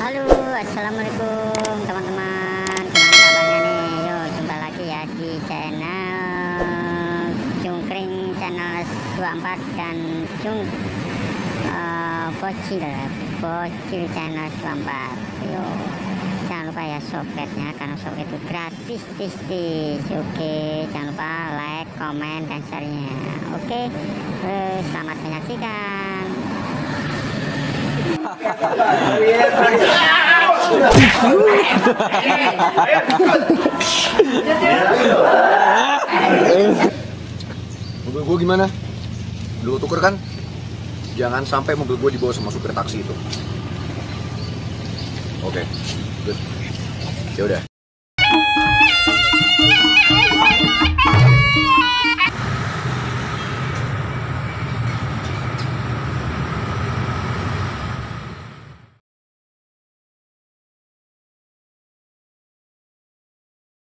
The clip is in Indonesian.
Halo, assalamualaikum teman-teman. Gimana kabarnya nih? Yuk, jumpa lagi ya di channel Cungkring channel 24 dan Bocil channel 24. Yuk, jangan lupa ya subscribe-nya karena subscribe itu gratis. Oke, jangan lupa like, komen, dan share-nya. Oke, selamat menyaksikan. Mobil gue gimana? Lu tuker kan? Jangan sampai mobil gue dibawa sama supir taksi itu. Oke, good. Ya udah.